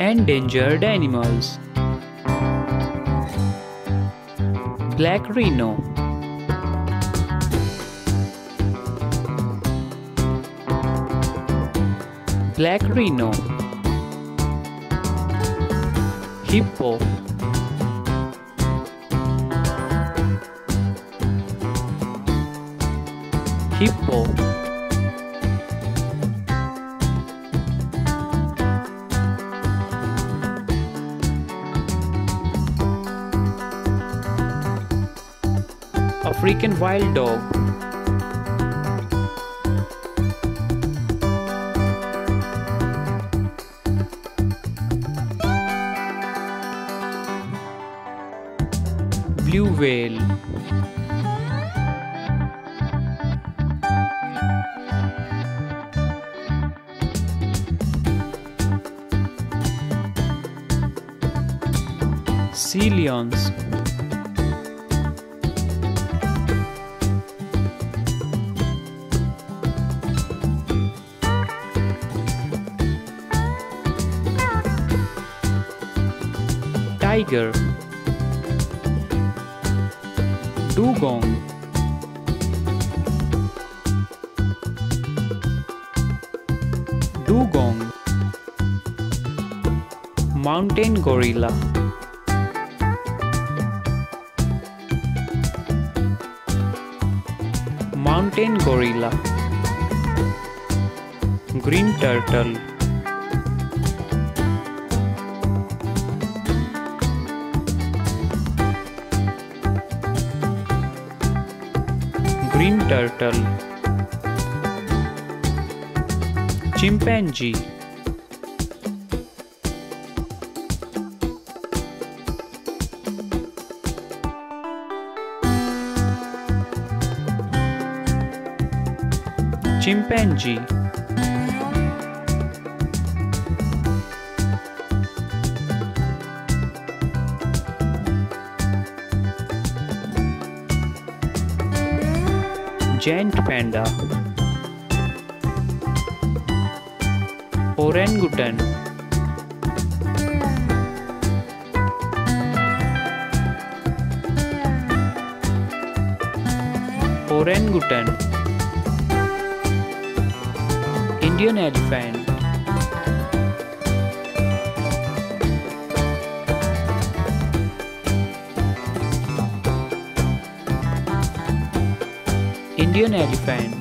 Endangered animals. Black rhino. Black rhino. Hippo. Hippo. African wild dog. Blue whale. Sea lions. Tiger. Dugong. Dugong. Mountain gorilla. Mountain gorilla. Green turtle. Green turtle. Chimpanzee. Chimpanzee. Giant panda. Orangutan. Orangutan. Indian elephant. Indian elephant.